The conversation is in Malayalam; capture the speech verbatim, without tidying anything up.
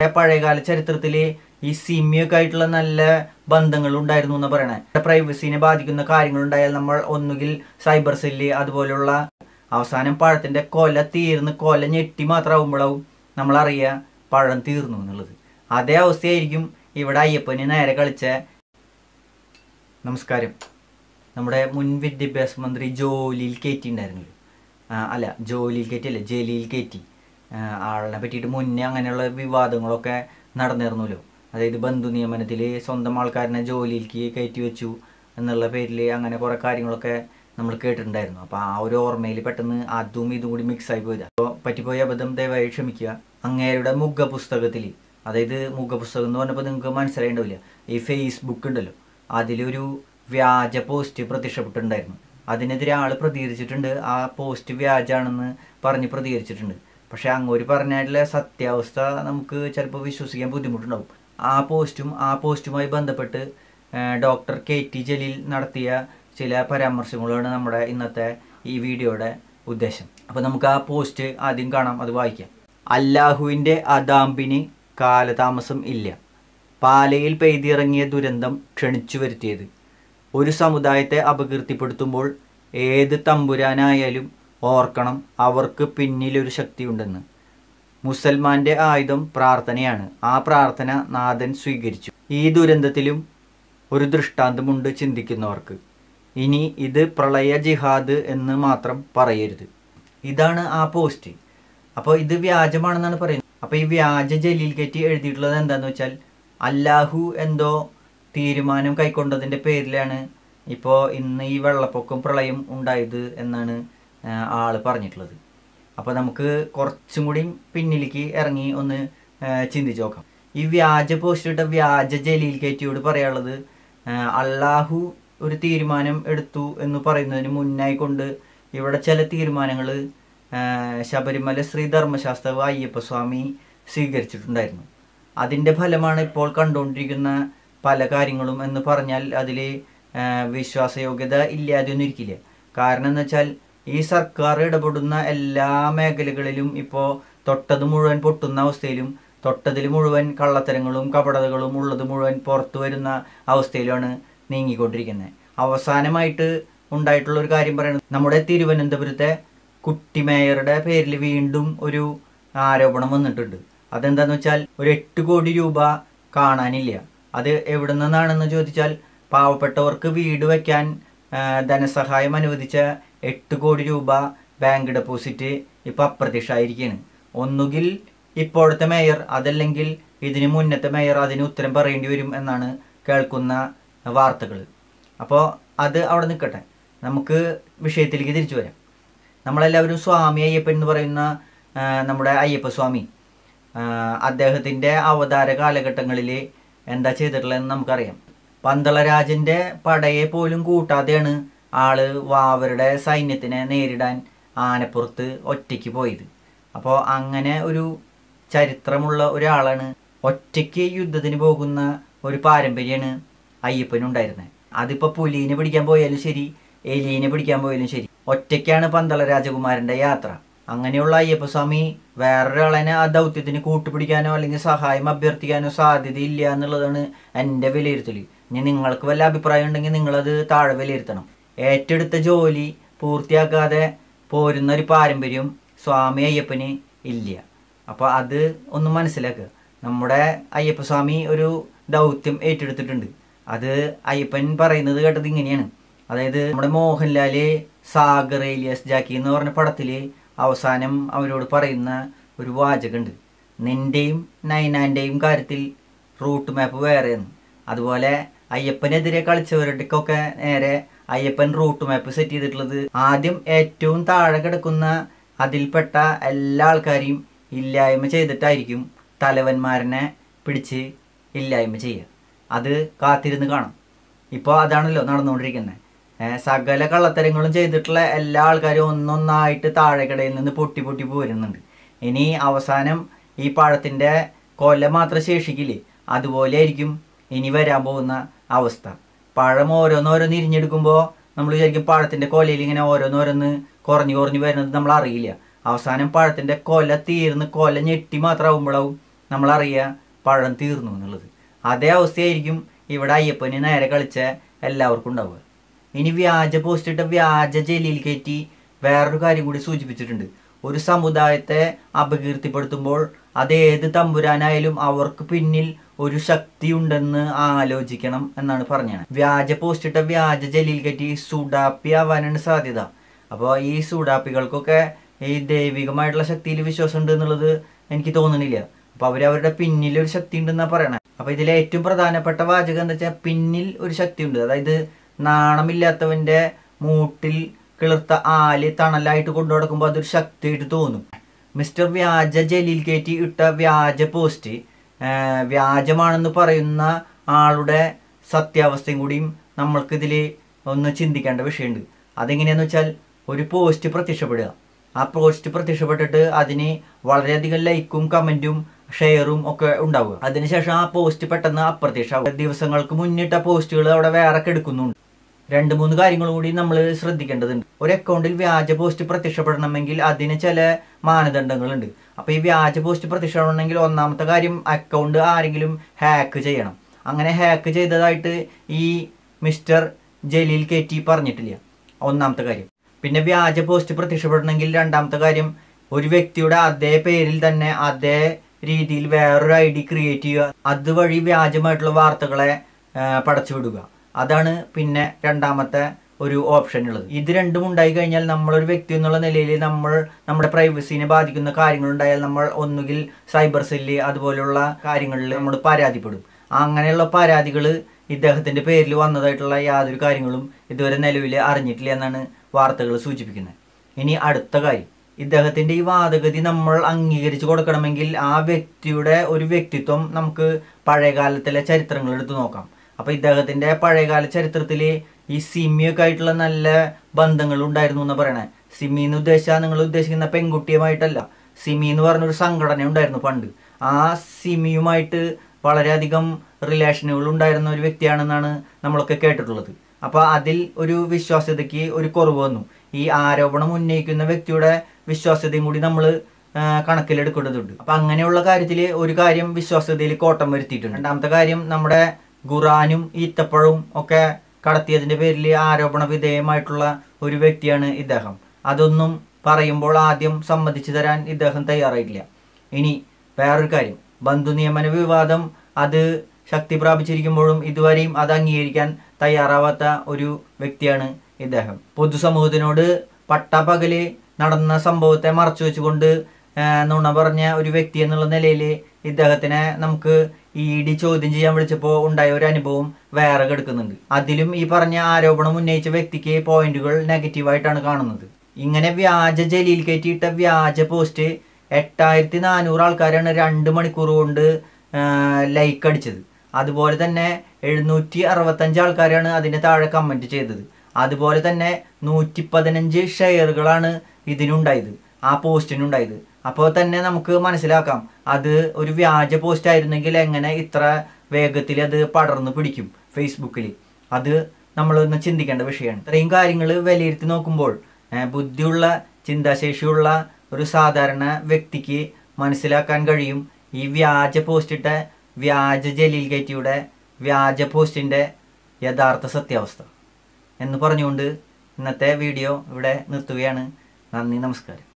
പഴയകാല ചരിത്രത്തിൽ ഈ സിമിയൊക്കെ ആയിട്ടുള്ള നല്ല ബന്ധങ്ങൾ ഉണ്ടായിരുന്നു എന്ന് പറയണേ. പ്രൈവസിനെ ബാധിക്കുന്ന കാര്യങ്ങളുണ്ടായാൽ നമ്മൾ ഒന്നുകിൽ സൈബർ സെല്ല് അതുപോലുള്ള അവസാനം പഴത്തിൻ്റെ കൊല തീർന്ന് കൊല ഞെട്ടി മാത്രമാകുമ്പോഴാവും നമ്മളറിയുക പഴം തീർന്നു എന്നുള്ളത്. അതേ അവസ്ഥയായിരിക്കും ഇവിടെ അയ്യപ്പന് നേരെ കളിച്ച. നമസ്കാരം. നമ്മുടെ മുൻ വിദ്യാഭ്യാസ മന്ത്രി ജോലിയിൽ കയറ്റിയിട്ടുണ്ടായിരുന്നില്ല, അല്ല ജോലിയിൽ കയറ്റിയല്ല ജയിലിൽ കയറ്റി ആളിനെ പറ്റിയിട്ട് മുന്നേ അങ്ങനെയുള്ള വിവാദങ്ങളൊക്കെ നടന്നിരുന്നല്ലോ. അതായത് ബന്ധു നിയമനത്തിൽ സ്വന്തം ആൾക്കാരനെ ജോലിയിലേക്ക് കയറ്റി വെച്ചു എന്നുള്ള പേരിൽ അങ്ങനെ കുറേ കാര്യങ്ങളൊക്കെ നമ്മൾ കേട്ടിട്ടുണ്ടായിരുന്നു. അപ്പോൾ ആ ഒരു ഓർമ്മയിൽ പെട്ടെന്ന് അതും ഇതും കൂടി മിക്സായി പോയത്. അപ്പോൾ പറ്റിപ്പോയ അബദ്ധം ദയവായി ക്ഷമിക്കുക. അങ്ങേരുടെ മുഖപുസ്തകത്തിൽ, അതായത് മുഖപുസ്തകം എന്ന് പറഞ്ഞപ്പോൾ നിങ്ങൾക്ക് മനസ്സിലായിണ്ടാവില്ല, ഈ ഫേസ്ബുക്ക് ഉണ്ടല്ലോ അതിലൊരു വ്യാജ പോസ്റ്റ് പ്രത്യക്ഷപ്പെട്ടിട്ടുണ്ടായിരുന്നു. അതിനെതിരെ ആൾ പ്രതികരിച്ചിട്ടുണ്ട്. ആ പോസ്റ്റ് വ്യാജാണെന്ന് പറഞ്ഞ് പ്രതികരിച്ചിട്ടുണ്ട്. പക്ഷെ അങ്ങോട്ട് പറഞ്ഞാലുള്ള സത്യാവസ്ഥ നമുക്ക് ചിലപ്പോൾ വിശ്വസിക്കാൻ ബുദ്ധിമുട്ടുണ്ടാവും. ആ പോസ്റ്റും ആ പോസ്റ്റുമായി ബന്ധപ്പെട്ട് ഡോക്ടർ കെ ടി ജലീൽ നടത്തിയ ചില പരാമർശങ്ങളാണ് നമ്മുടെ ഇന്നത്തെ ഈ വീഡിയോയുടെ ഉദ്ദേശം. അപ്പോൾ നമുക്ക് ആ പോസ്റ്റ് ആദ്യം കാണാം, അത് വായിക്കാം. അല്ലാഹുവിൻ്റെ അദാമ്പിന് കാലതാമസം ഇല്ല. പാലയിൽ പെയ്തിറങ്ങിയ ദുരന്തം ക്ഷണിച്ചു വരുത്തിയത്. ഒരു സമുദായത്തെ അപകീർത്തിപ്പെടുത്തുമ്പോൾ ഏത് തമ്പുരാനായാലും ഓർക്കണം അവർക്ക് പിന്നിലൊരു ശക്തിയുണ്ടെന്ന്. മുസൽമാൻ്റെ ആയുധം പ്രാർത്ഥനയാണ്. ആ പ്രാർത്ഥന നാഥൻ സ്വീകരിച്ചു. ഈ ദുരന്തത്തിലും ഒരു ദൃഷ്ടാന്തമുണ്ട് ചിന്തിക്കുന്നവർക്ക്. ഇനി ഇത് പ്രളയ ജിഹാദ് എന്ന് മാത്രം പറയരുത്. ഇതാണ് ആ പോസ്റ്റ്. അപ്പോൾ ഇത് വ്യാജമാണെന്നാണ് പറയുന്നത്. അപ്പോൾ ഈ വ്യാജ ജലീൽ കയറ്റി എഴുതിയിട്ടുള്ളത് എന്താണെന്ന് വെച്ചാൽ അല്ലാഹു എന്തോ തീരുമാനം കൈക്കൊണ്ടതിൻ്റെ പേരിലാണ് ഇപ്പോൾ ഇന്ന് ഈ വെള്ളപ്പൊക്കം പ്രളയം ഉണ്ടായത് എന്നാണ് ആൾ പറഞ്ഞിട്ടുള്ളത്. അപ്പോൾ നമുക്ക് കുറച്ചും കൂടി പിന്നിലേക്ക് ഇറങ്ങി ഒന്ന് ചിന്തിച്ച് നോക്കാം. ഈ വ്യാജ പോസ്റ്റ് ഇട്ട വ്യാജ ജലീൽ കയറ്റിയോട് പറയാനുള്ളത്, അള്ളാഹു ഒരു തീരുമാനം എടുത്തു എന്ന് പറയുന്നതിന് മുന്നായി കൊണ്ട് ഇവിടെ ചില തീരുമാനങ്ങൾ ശബരിമല ശ്രീ ധർമ്മശാസ്താവ് അയ്യപ്പസ്വാമി സ്വീകരിച്ചിട്ടുണ്ടായിരുന്നു. അതിൻ്റെ ഫലമാണ് ഇപ്പോൾ കണ്ടുകൊണ്ടിരിക്കുന്ന പല കാര്യങ്ങളും എന്ന് പറഞ്ഞാൽ അതിൽ വിശ്വാസയോഗ്യത ഇല്ലാതെയൊന്നും ഇരിക്കില്ല. കാരണം എന്ന് വെച്ചാൽ ഈ സർക്കാർ ഇടപെടുന്ന എല്ലാ മേഖലകളിലും ഇപ്പോൾ തൊട്ടത് മുഴുവൻ പൊട്ടുന്ന അവസ്ഥയിലും തൊട്ടതിൽ മുഴുവൻ കള്ളത്തരങ്ങളും കപടതകളും ഉള്ളത് മുഴുവൻ പുറത്തു വരുന്ന അവസ്ഥയിലാണ് നീങ്ങിക്കൊണ്ടിരിക്കുന്നത്. അവസാനമായിട്ട് ഉണ്ടായിട്ടുള്ളൊരു കാര്യം പറയുന്നത്, നമ്മുടെ തിരുവനന്തപുരത്തെ കുട്ടി മേയറുടെ പേരിൽ വീണ്ടും ഒരു ആരോപണം വന്നിട്ടുണ്ട്. അതെന്താണെന്ന് വെച്ചാൽ ഒരു എട്ട് കോടി രൂപ കാണാനില്ല. അത് എവിടെ നിന്നാണെന്ന് ചോദിച്ചാൽ പാവപ്പെട്ടവർക്ക് വീട് വയ്ക്കാൻ ധനസഹായം അനുവദിച്ച എട്ട് കോടി രൂപ ബാങ്ക് ഡെപ്പോസിറ്റ് ഇപ്പോൾ അപ്രത്യക്ഷമായിരിക്കുകയാണ്. ഒന്നുകിൽ ഇപ്പോഴത്തെ മേയർ അതല്ലെങ്കിൽ ഇതിന് മുന്നത്തെ മേയർ അതിന് ഉത്തരം പറയേണ്ടി വരും എന്നാണ് കേൾക്കുന്ന വാർത്തകൾ. അപ്പോൾ അത് അവിടെ നിൽക്കട്ടെ, നമുക്ക് വിഷയത്തിലേക്ക് തിരിച്ചു വരാം. നമ്മളെല്ലാവരും സ്വാമി അയ്യപ്പൻ എന്ന് പറയുന്ന നമ്മുടെ അയ്യപ്പസ്വാമി അദ്ദേഹത്തിൻ്റെ അവതാര കാലഘട്ടങ്ങളിൽ എന്താ ചെയ്തിട്ടുള്ളതെന്ന് നമുക്കറിയാം. പന്തളരാജൻ്റെ പടയെ പോലും കൂട്ടാതെയാണ് ആള് വാവരുടെ സൈന്യത്തിനെ നേരിടാൻ ആനപ്പുറത്ത് ഒറ്റയ്ക്ക് പോയത്. അപ്പോൾ അങ്ങനെ ഒരു ചരിത്രമുള്ള ഒരാളാണ്. ഒറ്റയ്ക്ക് യുദ്ധത്തിന് പോകുന്ന ഒരു പാരമ്പര്യമാണ് അയ്യപ്പനുണ്ടായിരുന്നത്. അതിപ്പോൾ പുലീനെ പിടിക്കാൻ പോയാലും ശരി, എലീനെ പിടിക്കാൻ പോയാലും ശരി, ഒറ്റയ്ക്കാണ് പന്തള രാജകുമാരൻ്റെ യാത്ര. അങ്ങനെയുള്ള അയ്യപ്പസ്വാമി വേറൊരാളെ ആ ദൗത്യത്തിന് കൂട്ടുപിടിക്കാനോ അല്ലെങ്കിൽ സഹായം അഭ്യർത്ഥിക്കാനോ സാധ്യതയില്ല എന്നുള്ളതാണ് എൻ്റെ വിലയിരുത്തൽ. ഇനി നിങ്ങൾക്ക് വല്ല അഭിപ്രായം ഉണ്ടെങ്കിൽ നിങ്ങളത് താഴെ വിലയിരുത്തണം. ഏറ്റെടുത്ത ജോലി പൂർത്തിയാക്കാതെ പോരുന്ന ഒരു പാരമ്പര്യം സ്വാമി അയ്യപ്പന് ഇല്ല. അപ്പോൾ അത് ഒന്ന് മനസ്സിലാക്കുക. നമ്മുടെ അയ്യപ്പസ്വാമി ഒരു ദൗത്യം ഏറ്റെടുത്തിട്ടുണ്ട്. അത് അയ്യപ്പൻ പറയുന്നത് കേട്ടത് ഇങ്ങനെയാണ്. അതായത് നമ്മുടെ മോഹൻലാൽ സാഗർ ഏലിയാസ് ജാക്കി എന്ന് പറഞ്ഞ പടത്തിൽ അവസാനം അവരോട് പറയുന്ന ഒരു വാചകമുണ്ട്, നിൻ്റെയും നൈനാൻ്റെയും കാര്യത്തിൽ റൂട്ട് മാപ്പ് വേറെയാണ്. അതുപോലെ അയ്യപ്പനെതിരെ കളിച്ചവരുടെക്കൊക്കെ നേരെ അയ്യപ്പൻ റൂട്ട് മാപ്പ് സെറ്റ് ചെയ്തിട്ടുള്ളത് ആദ്യം ഏറ്റവും താഴെ കിടക്കുന്ന അതിൽപ്പെട്ട എല്ലാ ആൾക്കാരെയും ഇല്ലായ്മ ചെയ്തിട്ടായിരിക്കും തലവന്മാരനെ പിടിച്ച് ഇല്ലായ്മ ചെയ്യുക. അത് കാത്തിരുന്ന് കാണാം. ഇപ്പോൾ അതാണല്ലോ നടന്നുകൊണ്ടിരിക്കുന്നത്. സകല കള്ളത്തരങ്ങളും ചെയ്തിട്ടുള്ള എല്ലാ ആൾക്കാരും ഒന്നൊന്നായിട്ട് താഴെക്കടയിൽ നിന്ന് പൊട്ടി പൊട്ടി പോരുന്നുണ്ട്. ഇനി അവസാനം ഈ പഴത്തിൻ്റെ കൊല മാത്രം ശേഷിക്കില്ലേ, അതുപോലെ ആയിരിക്കും ഇനി വരാൻ പോകുന്ന അവസ്ഥ. പഴം ഓരോന്നോരോന്ന് ഇരിഞ്ഞെടുക്കുമ്പോൾ നമ്മൾ വിചാരിക്കും പഴത്തിൻ്റെ കൊലയിൽ ഇങ്ങനെ ഓരോന്നോരോന്ന് കുറഞ്ഞു കുറഞ്ഞു വരുന്നത് നമ്മൾ അറിയില്ല. അവസാനം പഴത്തിൻ്റെ കൊല തീർന്ന് കൊല ഞെട്ടി മാത്രമാകുമ്പോഴാവും നമ്മളറിയുക പഴം തീർന്നു എന്നുള്ളത്. അതേ അവസ്ഥയായിരിക്കും ഇവിടെ അയ്യപ്പന് നേരെ കളിച്ച എല്ലാവർക്കും ഉണ്ടാവുക. ഇനി വ്യാജ പോസ്റ്റ് ഇട്ട വ്യാജ ജലീൽ കയറ്റി വേറൊരു കാര്യം കൂടി സൂചിപ്പിച്ചിട്ടുണ്ട്. ഒരു സമുദായത്തെ അപകീർത്തിപ്പെടുത്തുമ്പോൾ അതേത് തമ്പുരാനായാലും അവർക്ക് പിന്നിൽ ഒരു ശക്തി ഉണ്ടെന്ന് ആലോചിക്കണം എന്നാണ് പറഞ്ഞത്. വ്യാജ പോസ്റ്റ് ഇട്ട വ്യാജ ജലീൽ കയറ്റി സുഡാപ്പി ആവാനാണ് സാധ്യത. അപ്പോൾ ഈ സുഡാപ്പികൾക്കൊക്കെ ഈ ദൈവികമായിട്ടുള്ള ശക്തിയിൽ വിശ്വാസം ഉണ്ട് എന്നുള്ളത് എനിക്ക് തോന്നണില്ല. അപ്പോൾ അവരവരുടെ പിന്നിൽ ഒരു ശക്തി ഉണ്ടെന്നാണ് പറയണത്. അപ്പോൾ ഇതിലെ ഏറ്റവും പ്രധാനപ്പെട്ട വാചകം എന്താ വെച്ചാൽ പിന്നിൽ ഒരു ശക്തി ഉണ്ട്. അതായത് നാണമില്ലാത്തവൻ്റെ മൂട്ടിൽ കിളിർത്ത ആല് തണലായിട്ട് കൊണ്ടു നടക്കുമ്പോൾ അതൊരു ശക്തിയായിട്ട് തോന്നും. മിസ്റ്റർ വ്യാജ ജലീൽ കയറ്റി ഇട്ട വ്യാജ പോസ്റ്റ് വ്യാജമാണെന്ന് പറയുന്ന ആളുടെ സത്യാവസ്ഥയും കൂടിയും നമ്മൾക്കിതിൽ ഒന്ന് ചിന്തിക്കേണ്ട വിഷയമുണ്ട്. അതെങ്ങനെയാണെന്ന് വെച്ചാൽ ഒരു പോസ്റ്റ് പ്രത്യക്ഷപ്പെടുക, ആ പോസ്റ്റ് പ്രത്യക്ഷപ്പെട്ടിട്ട് അതിന് വളരെയധികം ലൈക്കും കമൻറ്റും ഷെയറും ഒക്കെ ഉണ്ടാവുക. അതിനുശേഷം ആ പോസ്റ്റ് പെട്ടെന്ന് അപ്രത്യക്ഷമാവുക. ദിവസങ്ങൾക്ക് മുന്നിട്ട പോസ്റ്റുകൾ അവിടെ വേറെ കെടുക്കുന്നുണ്ട്. രണ്ട് മൂന്ന് കാര്യങ്ങളും കൂടി നമ്മൾ ശ്രദ്ധിക്കേണ്ടതുണ്ട്. ഒരു അക്കൗണ്ടിൽ വ്യാജ പോസ്റ്റ് പ്രത്യക്ഷപ്പെടണമെങ്കിൽ അതിന് ചില മാനദണ്ഡങ്ങളുണ്ട്. അപ്പോൾ ഈ വ്യാജ പോസ്റ്റ് പ്രത്യക്ഷപ്പെടണമെങ്കിൽ ഒന്നാമത്തെ കാര്യം അക്കൗണ്ട് ആരെങ്കിലും ഹാക്ക് ചെയ്യണം. അങ്ങനെ ഹാക്ക് ചെയ്തതായിട്ട് ഈ മിസ്റ്റർ ജലീൽ കയറ്റി പറഞ്ഞിട്ടില്ല, ഒന്നാമത്തെ കാര്യം. പിന്നെ വ്യാജ പോസ്റ്റ് പ്രത്യക്ഷപ്പെടണമെങ്കിൽ രണ്ടാമത്തെ കാര്യം ഒരു വ്യക്തിയുടെ അതേ പേരിൽ തന്നെ അതേ രീതിയിൽ വേറൊരു ഐ ഡി ക്രിയേറ്റ് ചെയ്യുക, അതുവഴി വ്യാജമായിട്ടുള്ള വാർത്തകളെ പടച്ചുവിടുക. അതാണ് പിന്നെ രണ്ടാമത്തെ ഒരു ഓപ്ഷൻ ഉള്ളത്. ഇത് രണ്ടും ഉണ്ടായി കഴിഞ്ഞാൽ നമ്മളൊരു വ്യക്തി എന്നുള്ള നിലയിൽ നമ്മൾ നമ്മുടെ പ്രൈവസിനെ ബാധിക്കുന്ന കാര്യങ്ങളുണ്ടായാൽ നമ്മൾ ഒന്നുകിൽ സൈബർ സെല്ല് അതുപോലെയുള്ള കാര്യങ്ങളിൽ നമ്മൾ പരാതിപ്പെടും. അങ്ങനെയുള്ള പരാതികൾ ഇദ്ദേഹത്തിൻ്റെ പേരിൽ വന്നതായിട്ടുള്ള യാതൊരു കാര്യങ്ങളും ഇതുവരെ നിലവിൽ അറിഞ്ഞിട്ടില്ല എന്നാണ് വാർത്തകൾ സൂചിപ്പിക്കുന്നത്. ഇനി അടുത്ത കാര്യം, ഇദ്ദേഹത്തിൻ്റെ ഈ വാദഗതി നമ്മൾ അംഗീകരിച്ച് കൊടുക്കണമെങ്കിൽ ആ വ്യക്തിയുടെ ഒരു വ്യക്തിത്വം നമുക്ക് പഴയകാലത്തിലെ ചരിത്രങ്ങൾ എടുത്ത് നോക്കാം. അപ്പോൾ ഇദ്ദേഹത്തിൻ്റെ പഴയകാല ചരിത്രത്തിൽ ഈ സിമിയൊക്കെ ആയിട്ടുള്ള നല്ല ബന്ധങ്ങൾ ഉണ്ടായിരുന്നു എന്ന് പറയണേ. സിമി എന്ന് ഉദ്ദേശിച്ചാൽ നിങ്ങൾ ഉദ്ദേശിക്കുന്ന പെൺകുട്ടിയുമായിട്ടല്ല. സിമി എന്ന് പറഞ്ഞൊരു സംഘടന ഉണ്ടായിരുന്നു പണ്ട്. ആ സിമിയുമായിട്ട് വളരെയധികം റിലേഷനുകൾ ഉണ്ടായിരുന്ന ഒരു വ്യക്തിയാണെന്നാണ് നമ്മളൊക്കെ കേട്ടിട്ടുള്ളത്. അപ്പോൾ അതിൽ ഒരു വിശ്വാസ്യതയ്ക്ക് ഒരു കുറവ് വന്നു. ഈ ആരോപണം ഉന്നയിക്കുന്ന വ്യക്തിയുടെ വിശ്വാസ്യതയും കൂടി നമ്മൾ കണക്കിലെടുക്കേണ്ടതുണ്ട്. അപ്പം അങ്ങനെയുള്ള കാര്യത്തിൽ ഒരു കാര്യം വിശ്വാസ്യതയിൽ കോട്ടം വരുത്തിയിട്ടുണ്ട്. രണ്ടാമത്തെ കാര്യം, നമ്മുടെ ഖുറാനും ഈത്തപ്പഴവും ഒക്കെ കടത്തിയതിൻ്റെ പേരിൽ ആരോപണ വിധേയമായിട്ടുള്ള ഒരു വ്യക്തിയാണ് ഇദ്ദേഹം. അതൊന്നും പറയുമ്പോൾ ആദ്യം സമ്മതിച്ചു തരാൻ ഇദ്ദേഹം തയ്യാറായിട്ടില്ല. ഇനി വേറൊരു കാര്യം, ബന്ധു നിയമന വിവാദം അത് ശക്തി പ്രാപിച്ചിരിക്കുമ്പോഴും ഇതുവരെയും അത് അംഗീകരിക്കാൻ തയ്യാറാവാത്ത ഒരു വ്യക്തിയാണ് ഇദ്ദേഹം. പൊതുസമൂഹത്തിനോട് പട്ടാപ്പകല് നടന്ന സംഭവത്തെ മറച്ചു വെച്ചുകൊണ്ട് നുണ പറഞ്ഞ ഒരു വ്യക്തി എന്നുള്ള നിലയിൽ ഇദ്ദേഹത്തിനെ നമുക്ക് ഇ ഡി ചോദ്യം ചെയ്യാൻ വിളിച്ചപ്പോൾ ഉണ്ടായ ഒരു അനുഭവം വേറെ കിടക്കുന്നുണ്ട്. അതിലും ഈ പറഞ്ഞ ആരോപണം ഉന്നയിച്ച വ്യക്തിക്ക് പോയിന്റുകൾ നെഗറ്റീവായിട്ടാണ് കാണുന്നത്. ഇങ്ങനെ വ്യാജ ജലീൽ കയറ്റിയിട്ട വ്യാജ പോസ്റ്റ് എട്ടായിരത്തി നാനൂറ് ആൾക്കാരാണ് രണ്ട് മണിക്കൂർ കൊണ്ട് ലൈക്ക് അടിച്ചത്. അതുപോലെ തന്നെ എഴുന്നൂറ്റി അറുപത്തഞ്ച് ആൾക്കാരാണ് അതിന് താഴെ കമൻറ്റ് ചെയ്തത്. അതുപോലെ തന്നെ നൂറ്റി പതിനഞ്ച് ഷെയറുകളാണ് ഇതിനുണ്ടായത്, ആ പോസ്റ്റിനുണ്ടായത്. അപ്പോൾ തന്നെ നമുക്ക് മനസ്സിലാക്കാം അത് ഒരു വ്യാജ പോസ്റ്റ് ആയിരുന്നെങ്കിൽ എങ്ങനെ ഇത്ര വേഗത്തിൽ അത് പടർന്നു പിടിക്കും ഫേസ്ബുക്കിൽ. അത് നമ്മളൊന്ന് ചിന്തിക്കേണ്ട വിഷയമാണ്. ഇത്രയും കാര്യങ്ങൾ വിലയിരുത്തി നോക്കുമ്പോൾ ബുദ്ധിയുള്ള ചിന്താശേഷിയുള്ള ഒരു സാധാരണ വ്യക്തിക്ക് മനസ്സിലാക്കാൻ കഴിയും ഈ വ്യാജ പോസ്റ്റിട്ട വ്യാജ ജലീൽ കയറ്റിയുടെ വ്യാജ പോസ്റ്റിൻ്റെ യഥാർത്ഥ സത്യാവസ്ഥ എന്ന് പറഞ്ഞുകൊണ്ട് ഇന്നത്തെ വീഡിയോ ഇവിടെ നിർത്തുകയാണ്. നന്ദി, നമസ്കാരം.